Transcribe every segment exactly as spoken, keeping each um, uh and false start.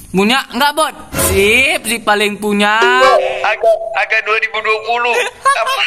Punya nggak bot? Sip, si paling punya. Agak agak dua ribu dua puluh. Apa?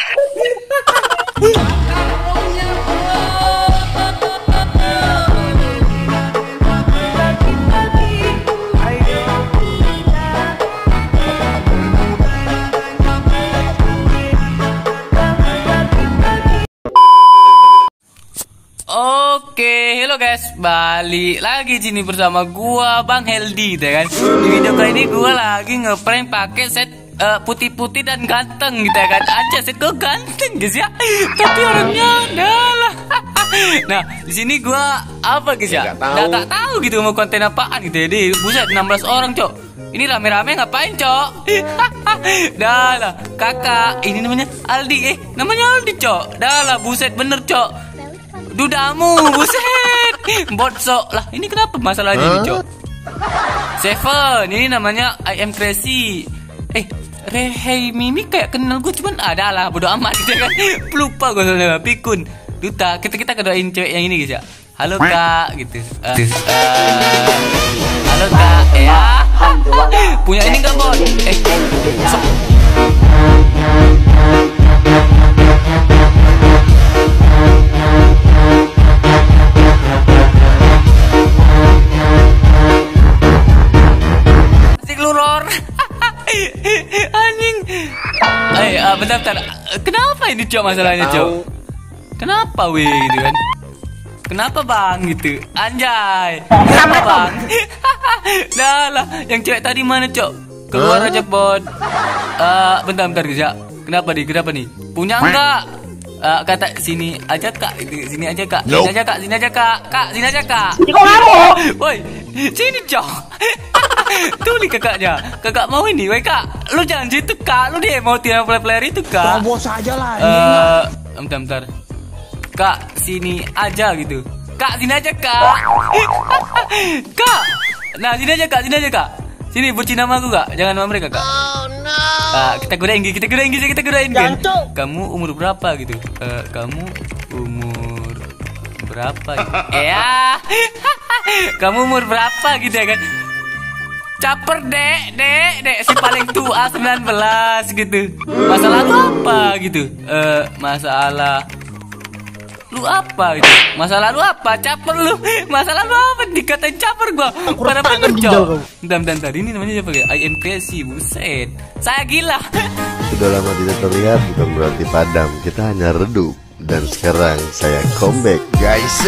Oke, halo guys, balik lagi sini bersama gua Bang Heldi, ya kan? Di video kali ini gua lagi ngeprank pakai set uh, putih-putih dan ganteng, gitu ya kan? Aja set gua ganteng guys ya, tapi orangnya adalah. Nah, di sini gua apa guys ya? Nggak tak tahu gitu mau konten apaan gitu ya. Di buset enam belas orang cok. Ini rame-rame ngapain cok? Dah lah, kakak, ini namanya Aldi, eh namanya Aldi cok. Dah lah, buset bener cok. Dudamu, buset. Botsok lah, ini kenapa masalahnya huh? nih cok? Seven, ini namanya I am crazy. Eh, Rehei Mimi kayak kenal gue, cuman ada lah, bodo amat gitu kan. Lupa gue soalnya, Pikun Duta, kita kita kedoain cewek yang ini guys ya. Halo kak, gitu. Uh, uh, halo kak, ya. Punya ini nggak bot? Eh, so anjing. Eh, uh, bentar, bentar. Kenapa ini cok masalahnya cok? Kenapa weh gitu kan? Kenapa bang gitu? Anjay. Kenapa bang? Dah lah, yang cewek tadi mana cok? Keluar aja bot. Uh, bentar, bentar guys ya. Kenapa nih? Kenapa nih? Punya enggak? Uh, kata sini aja kak, sini aja kak, sini aja kak, sini aja kak, kak, sini aja kak. Woi, sini cok. Tuh nih kakaknya, kakak mau ini, woi kak, lu jangan gitu kak, lu dia mau tiap player itu kak. Bos aja lah. Uh, bentar, bentar. Kak, sini aja gitu. Kak, sini aja kak. Kak, nah sini aja kak, sini aja kak. Sini bucin nama aku kak, jangan nama mereka kak. Oh no. Uh, kita godain, kita godain, kita godain kan. Kamu umur berapa gitu? Uh, kamu umur berapa? Gitu? Ya, kamu umur berapa gitu ya kan? Caper dek, dek, dek si paling tua sembilan belas gitu. Masalah lu apa gitu? Uh, masalah lu apa gitu? Masalah lu apa? Caper lu. Masalah lu apa? Dikatain caper gua. Pada bener cok. Bentar, bentar, bentar. Ini namanya siapa ya? I am crazy, buset. Saya gila. Sudah lama tidak terlihat, bukan berarti padam. Kita hanya redup. Dan sekarang saya comeback, guys.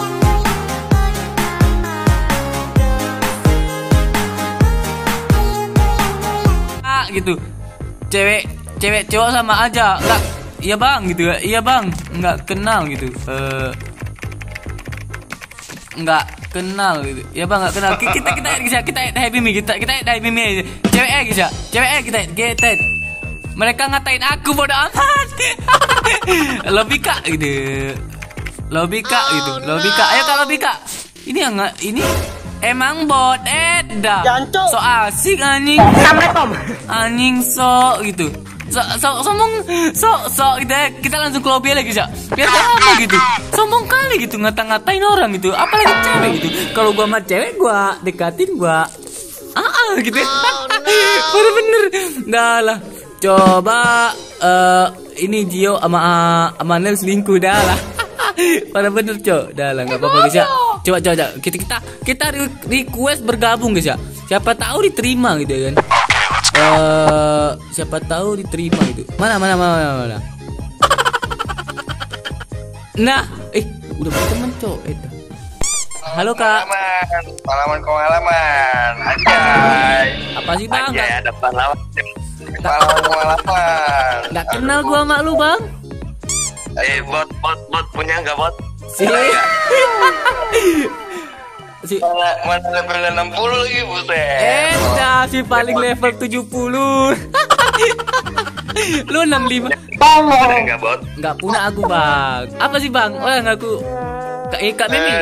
Gitu, cewek cewek cowok sama aja, enggak, iya bang gitu ya, iya bang, nggak kenal gitu, uh, nggak kenal gitu, ya bang nggak kenal, kita kita kita kita happy me, kita kita happy me, cewek eh gitu, cewek eh kita kita, mereka ngatain aku bodoh amat, lebih kak gitu, lebih kak gitu, lebih kak, ayo kak lebih kak, ini yang nggak ini. Emang bot eda so asik anjing. Anjing so gitu. So so sombong so so gitu. Kita langsung ke lobby lagi ya. Biar lama gitu. Sombong kali gitu ngata-ngatain orang gitu. Apalagi cewek gitu. Kalau gua sama cewek gua dekatin gua ah ah gitu. Baru bener. Dah lah. Coba uh, ini Gio sama sama Nel selingkuh dah lah. Pada bener cok. Dah lah enggak apa-apa guys ya. Coba, coba, coba, kita kita kita request bergabung guys ya. Siapa tahu diterima gitu ya kan. Uh, siapa tahu diterima gitu. Mana mana mana mana. Nah, eh udah berteman cok. Eh, halo kak. Pengalaman, pengalaman pengalaman. Anjay. Apa sih bang? Anjay, ada pengalaman. Pengalaman pengalaman. Nggak kenal gua sama lu bang. Eh bot bot bot punya nggak bot? Si si mana, mana level enam puluh lagi buset. Eh dah si paling level tujuh puluh. Lu enam puluh lima. Punya enggak bot? Enggak punya aku bang. Apa sih bang? Oh yang aku Kak eh, Kak Mimi.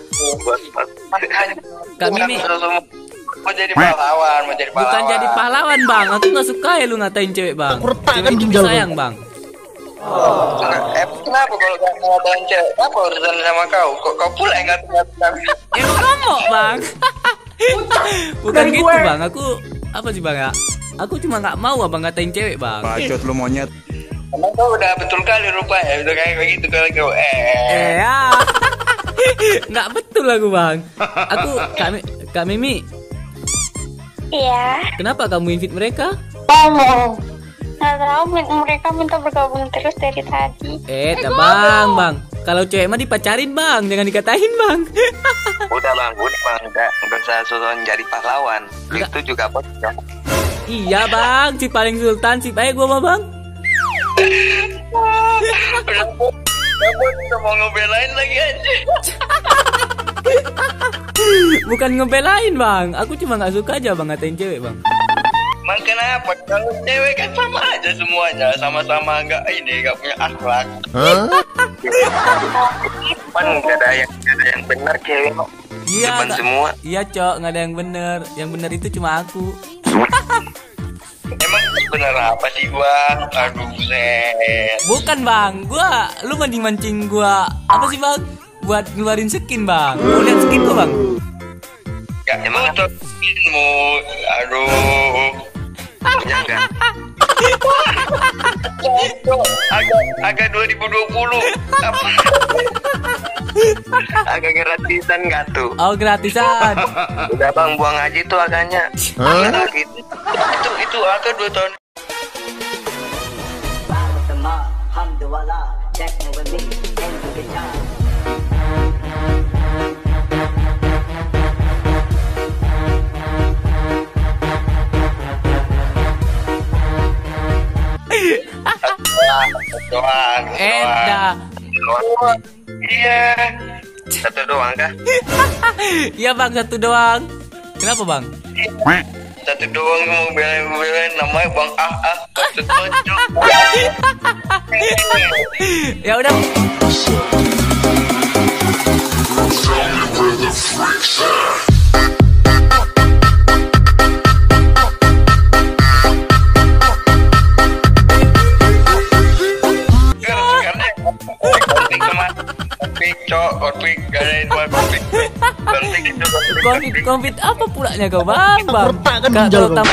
Kak Mimi mau jadi pahlawan, mau jadi pahlawan. Bukan jadi pahlawan bang. Aku nggak suka ya lu ngatain cewek bang. Cewek itu sayang bang. Oh. Eh, kenapa kalau kamu ngatain cewek? Apa urusan sama kau? Kok kau pula yang ngatain? Eh, ngomong bang. Bukan Dari gitu gue. bang, aku apa sih bang ya? Aku cuma nggak mau abang ngatain cewek bang. Bacot lu monyet. Emang kau udah betul kali rupanya, udah kayak begitu kalau kau eh. Eh ya, nggak betul aku bang. Aku kami Kak Mimi, Iya, kenapa kamu invite mereka? nggak tahu min- mereka minta bergabung terus dari tadi. Eh, dah bang, bang. Kalau cewek mah dipacarin bang, jangan dikatain bang. Udah bang, udah bang, udah nggak usah susun jadi pahlawan. Enggak. Itu juga bos. Iya bang, si paling sultan, si baik gua mah bang. Udah bos, udah bos, udah mau ngebelain lagi aja. Bukan ngebelain bang, aku cuma nggak suka aja bang ngatain cewek bang. Emang kenapa? Kalau cewek kan sama aja semuanya, sama-sama nggak ini, nggak punya akhlak. Kan nggak ada yang nggak ada yang benar cewek. Iya, Depan Kak. semua. Iya cok, nggak ada yang bener. Yang bener itu cuma aku. Emang benar apa sih bang? Aduh buset. Bukan bang, gua, lu mancing-mancing gua apa sih bang? Buat ngeluarin skin bang. Mau lihat skin gua bang? Ya emang itu skinmu. Aduh. Punya nggak? Agak agak dua ribu dua puluh. Apa? Agak gratisan nggak tuh? Oh gratisan. Udah bang buang aja tuh agaknya. Hah? Gitu. Itu itu agak dua tahun. Satu doang. Eh dah. Doang. Iya. Satu doang kah? Iya bang, satu doang. Kenapa bang? Satu doang mau belain-belain namanya Bang Ah Ah. Cocok. Ya udah. Konflik, gak ada yang buat konflik. Konflik itu konflik. Konflik, konflik apa pulanya kau bang? Bang, Retakkan Kak, ginjal kalau kau. tam-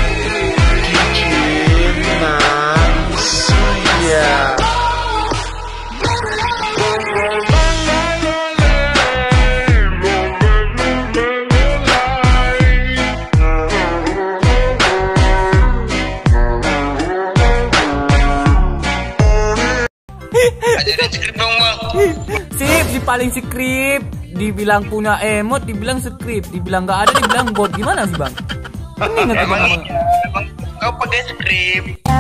Ajarin skrip dong bang. Sip, si paling skrip. Dibilang punya emot, dibilang skrip. Dibilang nggak ada, dibilang bot. Gimana sih bang? Ini nggak Emang bang? iya, emang kau pakai skrip.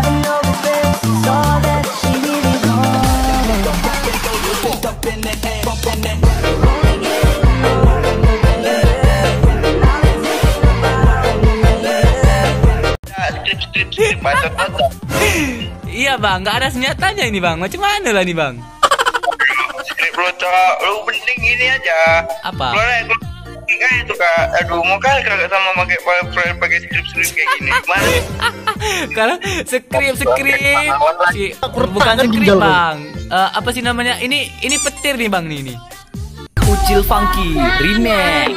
Ya, skrip skrip skrip bacot bacot. Iya bang, nggak ada senjatanya ini bang. Macam mana lah nih bang? Skrip lo cok, lu penting ini aja. Apa? Lo nih, lo kayak itu kak. Aduh, mau kali kagak sama pakai pakai pakai skrip skrip kayak gini. Mana? Karena skrip skrip si, bukan retakkan skrip ginjal kau. bang. Eh, apa sih namanya? Ini ini petir nih bang nih ini. Kucil Funky Remix.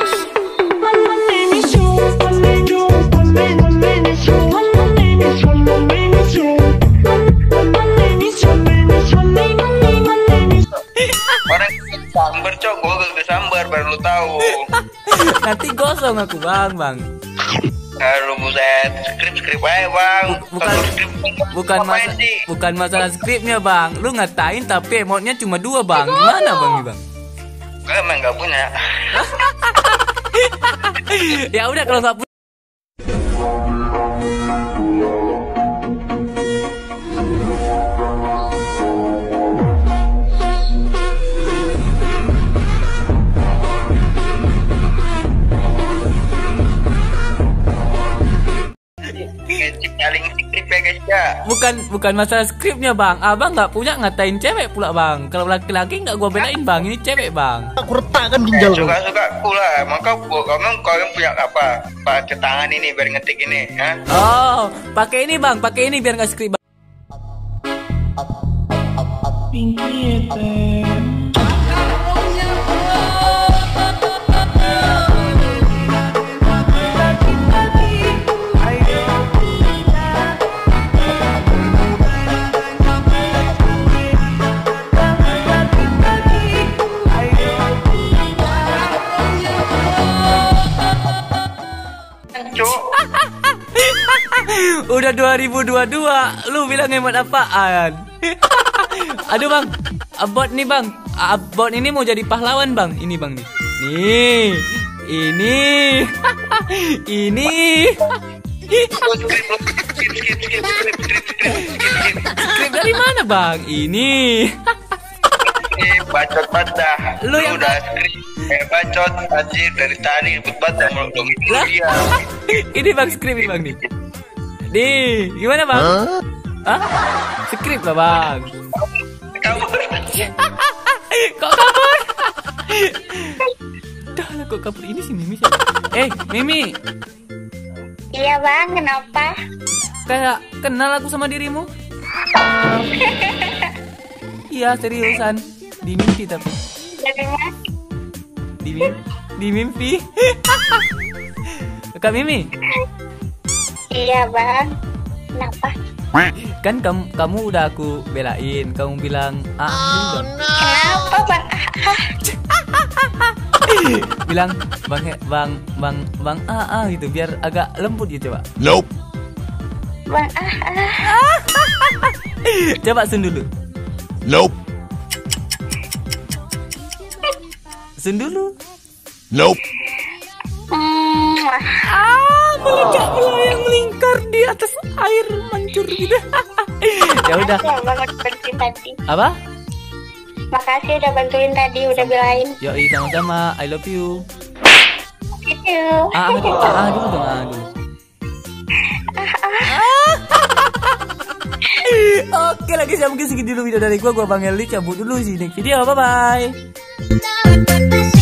Orang sambar cok, gua gak sambar baru lu tahu. Nanti gosong aku bang bang. Aduh buset, skrip skrip aja bang. Bu- bukan- Kalau skrip, Bukan ngapain masa, sih? bukan masalah skripnya bang. Lu ngatain tapi emotnya cuma dua bang. Gimana bang nih bang? Gue emang gak punya. Ya udah kalau nggak punya. Paling skrip ya guys ya. Bukan bukan masalah skripnya bang. Abang nggak punya ngatain cewek pula bang. Kalau laki-laki nggak gua bedain bang. Ini cewek bang. Aku retakkan ginjal kau. Suka-suka pula. Maka gua kamu kalian punya apa? Pakai tangan ini biar ngetik ini, ha? Oh, pakai ini bang. Pakai ini biar nggak skrip bang. Cuk. Udah dua ribu dua puluh dua, lu bilang hemat apaan? Aduh bang, bot nih bang, bot ini mau jadi pahlawan bang. Ini bang nih, nih, ini, ini. Skrip dari mana bang? Ini. Eh, bacot pada. Lu yang udah skrip. Eh, bacot anjir dari tadi ikut pada belum lah. dia. Ini bang skrip ini bang nih. Nih, gimana bang? Hah? Skrip lah bang. Kabur. Kok kabur? Dah lah kok kabur ini si Mimi siapa? Eh, Mimi. Iya bang, kenapa? Kayak kenal aku sama dirimu. Iya seriusan. Di mimpi tapi. Dari mana? Di mimpi. Di mimpi. Kak Mimi. Iya bang, kenapa? Kan kamu kamu udah aku belain. Kamu bilang ah juga. Kenapa bang? Bilang bang bang bang bang ah ah gitu biar agak lembut gitu coba. Nope. Bang ah ah. Coba sun dulu. Nope. Sun dulu. Nope. Hmm, Ah, meledak melayang melingkar di atas air mancur gitu. Ya udah. makasih ya bang udah bantuin tadi. Apa? Makasih udah bantuin tadi, udah belain. Yoi sama-sama. I love you. Gitu. Ah, ah dulu, ah, ah dulu dong, ah dulu. Oke lagi saya mungkin segitu dulu video dari gua. Gua Bang Eli cabut dulu sih next video. Bye bye.